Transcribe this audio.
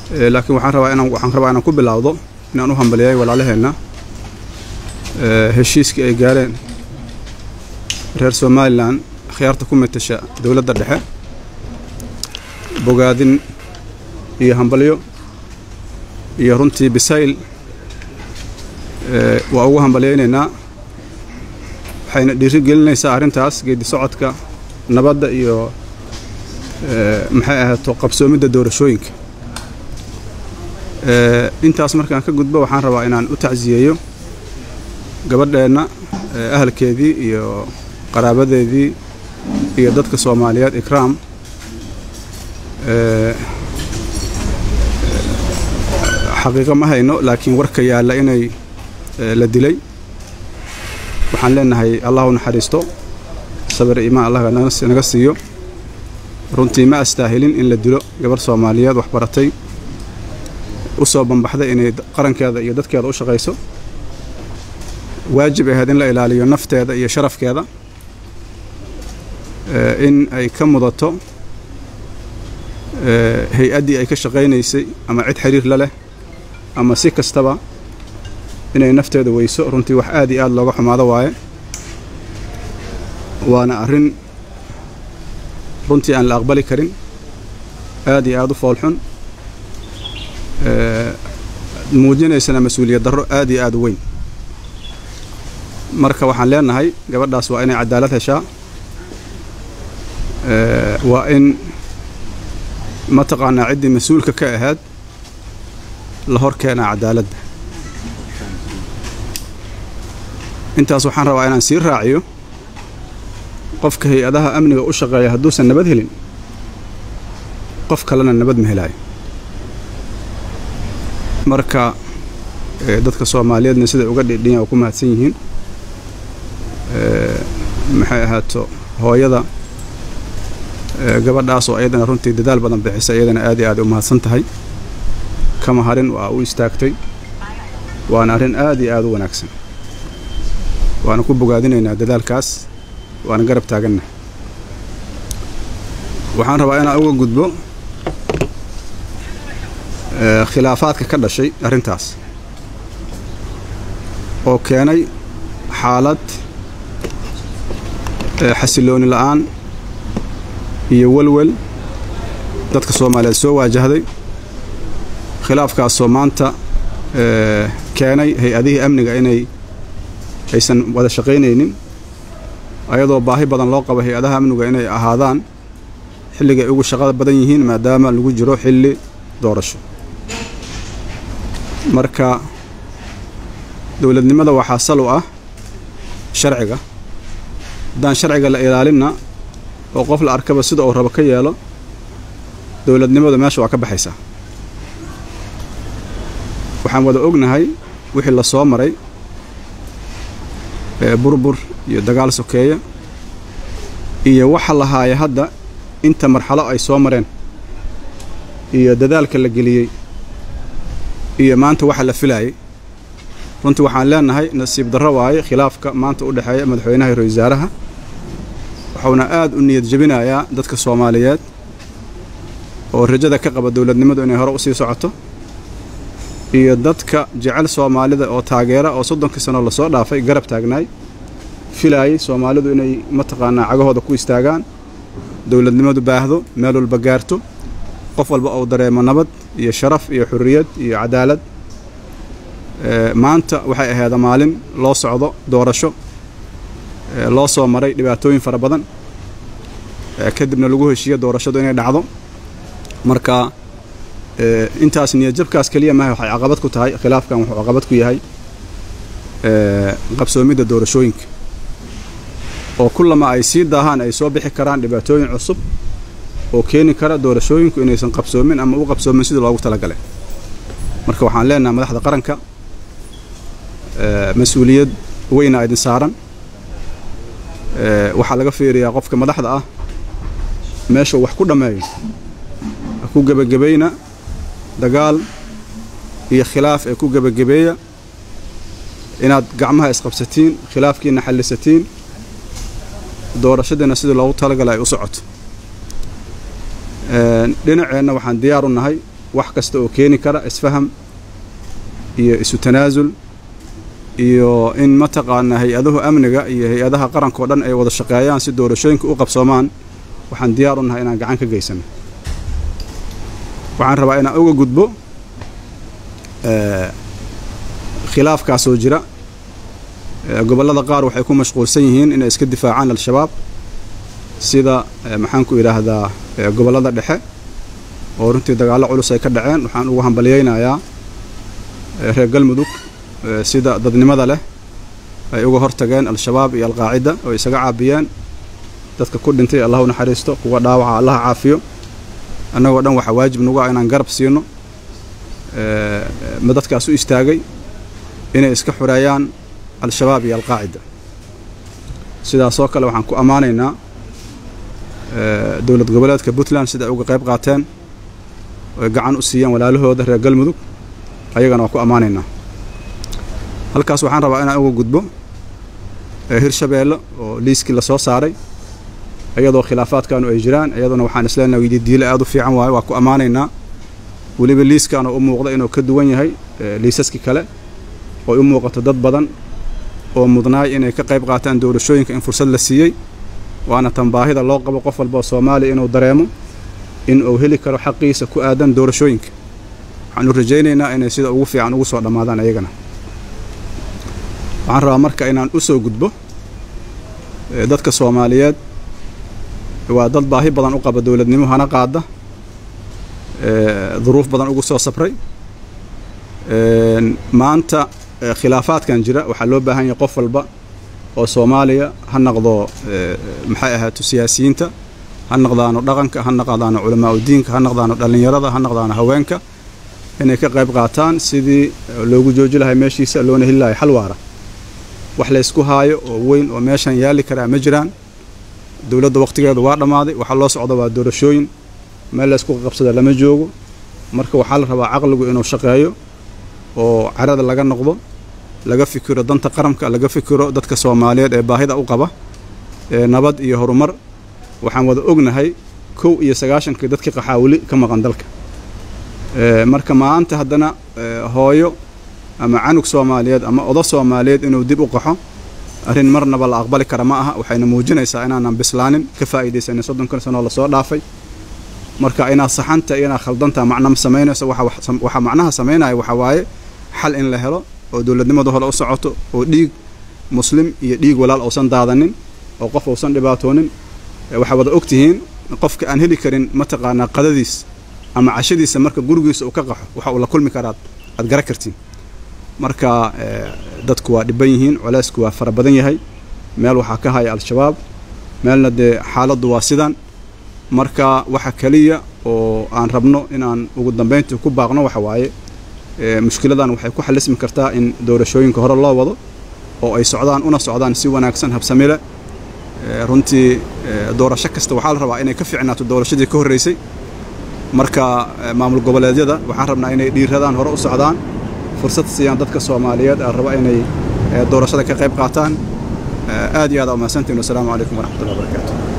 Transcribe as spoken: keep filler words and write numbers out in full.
laakiin waxaan rabaa inaan waxaan rabaa inaan ku bilaawdo inaan u hambaliyay walaalaheena heshiiskii ay gaareen reer Somaliland khiyaarta ku metasha dawladda dhexe bogaadin iyo hambaliyo iyo runtii bisayl waa ugu hambaliyaynaynaa waxayna dhiirigelinaysaa arrintaas geedi socodka nabadda iyo maxay ahaato qabsoomidda doorashooyinka intaas markaan ka gudbo waxaan rabaa inaan u tacsiyeeyo gabadheena ahalkeedii iyo qaraabadeedii iyo dadka Soomaaliyeed ikraam xaqiiqo ma hayno laakiin warka yaala inay la dilay waxaan leenahay Allahu naxariisto sabir iimaan Allah naga siiyo runtii ma astaahilin in la dilo gabar Soomaaliyeed wax baratay u soo banbaxday inay qarankeeda iyo dadkeeda u shaqeyso waajib ah in la ilaaliyo nafteeda iyo sharafkeeda in ay ka mudato hay'adii ay ka shaqeynaysay ama cid xiriir la leh ama si kastaba inay nafteeda weyso runtii wax aad iyo aad looga xumaado waaye waana arrin runtii aan la aqbali karin aad iyo aad u foolxun muujinaysana mas'uuliyad darro aad iyo aad u weyn marka waxaan leenahay gabadhaas waa inay cadaalad heshaa waa in ma taqaanaa ciddii mas'uulka ka ahayd la hor keenaa cadaaladda intaas waxaan rabaa inaan sii raaciyo qofka hay'adaha amniga u shaqeeya hadduusan nabad helin qof kalena nabad ma helaayo marka dadka Soomaaliyeedna sida uga dhidhiyan ku mahadsan yihiin maxay ahaato hooyada gabadhaas oo ayadana runtii dadaal badan bixisay ayadana aad iyo aad u mahadsan tahay kama harin waa u istaagtay waana arrin aad iyo aad u wanaagsan waana ku bogaadinaynaa dadaalkaas waana garab taaganna waxaan rabaa inaan uga gudbo khilaafaadka ka dhashay arrintaas oo keenay xaalad xasilooni la'aan iyo walwal dadka Soomaaliyeed soo waajahday khilaafkaas oo maanta keenay hay'adihii amniga inay aysan wada shaqeynaynin ayadoo baahi badan loo qabo hay'adaha amniga inay ahaadaan xilliga ugu shaqada badan yihiin maadaama lagu jiro xilli doorasho marka dawladnimada waxaa sal u ah sharciga daan sharciga la ilaalinna oo qof la arkaba sida uu rabo ka yeelo dawladnimada meesha waa ka baxaysaa waxaan wada ognahay wixii la soo maray burbur iyo dagaal sokeeya iyo waxa la haaya hadda inta marxalo ay soo mareen iyo dadaalka la geliyay iyo maanta waxa la filayay runtii waxaan leenahay nasiib darro waaye khilaafka maanta u dhaxeeya madaxweynaha iyo ra'iisul wasaaraha waxaana aad u niyad jabinayaa dadka Soomaaliyeed oo rajada ka qaba dawladnimadu inay hore u sii socoto iyo dadka jecel Soomaalida oo taageera oo soddonkii sano la soo dhaafay garab taagnaay filayay Soomaalidu inay ma taqaanaa cagahooda ku istaagaan dawladnimadu baahdo meel walba gaarto qof walba oo dareemo nabad iyo sharaf iyo xurriyad iyo cadaalad maanta waxay ahayd maalin loo socdo doorasho loo soo maray dhibaatooyin fara badan kadibna lagu heshiiyo doorashadu inay dhacdo marka intaas niyad jabkaas kaliya ma waxay caqabad ku tahay khilaafkan wuxuu caqabad ku yahay qabsoomidda doorashooyinka oo kullama ay sii daahaan ay soo bixi karaan dhibaatooyin cusub oo keeni kara doorashooyinku inaysan qabsoomin ama u qabsoomin sidii loogu talagalay marka waxaan leenahay madaxda qaranka mas'uuliyad weyn ay idin saaran waxa laga fiiriyaa qofka madaxda ah meesha wax ku dhameeyo ku gabagabayna dagaal iyo khilaaf ee ku gabagabeeya inaad gacmaha isqabsatiin khilaafkiina xallisatiin doorashadana sidii loogu talagalay ay u socoto dhinaceena waxaan diyaar u nahay wax kasta oo keeni kara isfaham iyo isu tanaasul iyo in mataqaana hay-adaha amniga iyo hay-adaha qaranka oo dhan ay wada shaqeeyaan si doorashooyinka u qabsoomaan waxaan diyaar u nahay inaan gacan ka geysano waxaan rabaa inaan uga gudbo khilaafkaas oo jira gobolada qaar waxay ku mashquulsan yihiin inay iska difaacaan al-shabaab sida maxaan ku yiraahdaa gobolada dhexe oo runtii dagaalo culus ay ka dhaceen waxaan ugu hambaliyeynayaa reer galmudug sida dadnimada leh ay uga hortageen al-shabaab iyo al-qaacida oo isaga caabiyeen dadka ku dhintay Allah u naxariisto kuwa dhaawaca Allah caafiyo annagoo dhan waxa waajib nagu ah inaan garab siino ee madadkaas u istaagay inay iska xureeyaan al-shabaab iyo al-qaacida sidaas oo kale waxaan ku amaanaynaa ee dawlad goboleedka Puntland sida ay uga qayb qaateen oo gacan u siiyeen walaalahooda reer galmudug ayagana waa ku amaanaynaa halkaas waxaan rabaa inaan uga gudbo hirshabeelle oo liiskii la soo saaray iyadoo khilaafaadkan ay jiraan iyadoo waxaan isleenahay widi diil aad u fiican waayo waa ku amaanaynaa waliba liiskan oo u muuqda inuu ka duwan yahay liisaskii kale oo u muuqato dad badan oo mudnaay inay ka qayb qaataan doorashooyinka in fursad la siiyay waana tan baahida loo qabo qof walba oo Soomaali inuu dareemo in uu heli karo xaqiisa ku aadan doorashooyinka waxaan rajaynaynaa inay sida ugu fiican ugu soo dhamaadaan ayagana waxaan rabaa marka inaan u soo gudbo dadka Soomaaliyeed waa dad baahi badan u qaba dawladnimo hana qaada ee duruuf badan ugu soo sabray ee maanta khilaafaadkan jira waxa loo baahan yahay qof walba oo Soomaaliya ha noqdo maxay ahaato siyaasiyiinta ha noqdaano dhaqanka ha noqdaano culamaa u diinka ha noqdaano dhalinyarada ha noqdaano haweenka inay ka qayb qaataan sidii loogu jooji lahaa meeshiisa loona heli lahaa xal waara wax la isku haayo oo weyn oo meeshan yaali kara ma jiraan dawladda waqtigeedu waa dhamaaday waxa loo socdo waa doorashooyin meel la isku qabsada lama joogo marka waxa la rabaa aqligu inuu shaqeeyo oo carada laga noqdo laga fikiro danta qaranka laga fikiro dadka Soomaaliyeed ee baahida u qaba ee nabad iyo horumar waxaan wada ognahay kow iyo sagaashan-kii dadkii qaxaawili ka maqan dalka ee marka maanta haddana hooyo ama canug Soomaaliyeed ama odo Soomaaliyeed inuu dib u qaxo arrin marnaba la aqbali kara ma aha waxayna muujinaysaa inaanan bislaanin ka faa'iideysan soddon sano la soo dhaafay marka ina saxanta ina khaldanta macna sameynayso waxa waxa macnaha sameynaya waxa waaye xal in la helo oo dawladnimadu hore u socoto oo dhiig muslim iyo dhiig walaal oo san daadanin oo qof oo san dhibaatoonin waxa wada ogtihiin qofka aan heli karin ma taqaana qadadiis ama cashadiisa marka gurigiisa uu ka qaxo waxa uu la kulmi karaa ad gara kartiin marka dadku waa dhiban yihiin culaysku waa fara badan yahay meel waxa ka haya al-shabaab meelna de xaaladdu waa sidan marka waxa kaliya oo aan rabno inaan ugu dambeyntii ku baaqno waxa waaye mushkiladan waxay ku xalismi kartaa in doorashooyinka hore loo wado oo ay socdaan una socdaan si wanaagsan habsamile runtii doorasho kasta waxa la rabaa inay ka fiicnaato doorashadii ka horeysay marka maamul goboleedyada waxaan rabnaa inay dhiiradaan hore u socdaan fursad siiyaan dadka Soomaaliyeed ee raba inay doorashada ka qayb qaataan aad iyo aad u mahadsantiin. Assalaamu calaykum wa rahmatullahi wa barakaatuh.